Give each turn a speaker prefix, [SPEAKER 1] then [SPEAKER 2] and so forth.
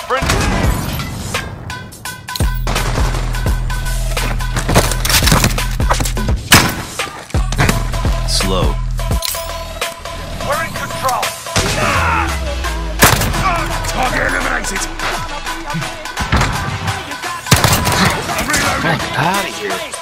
[SPEAKER 1] friend.
[SPEAKER 2] Slow.
[SPEAKER 1] We're in control.
[SPEAKER 3] Target eliminated. I'm reloading.
[SPEAKER 2] Out of here.